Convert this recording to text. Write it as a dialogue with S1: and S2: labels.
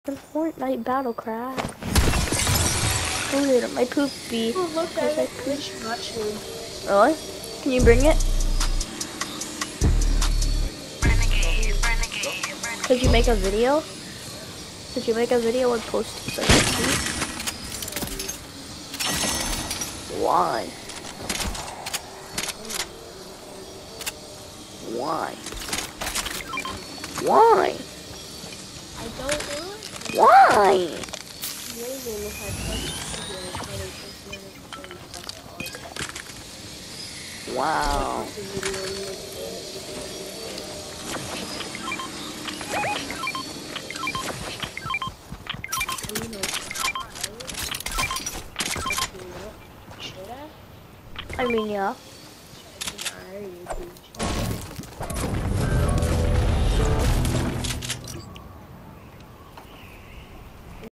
S1: The Fortnite Battlecraft. Oh, look at my poopy.
S2: Oh, look at it. Rich mushroom.
S1: Really? Can you bring it? Could you make a video? Could you make a video and post it so I can see? Why? Why? Why?
S2: I don't know.
S1: Why?
S2: Amazing if I
S1: Wow. I mean, yeah.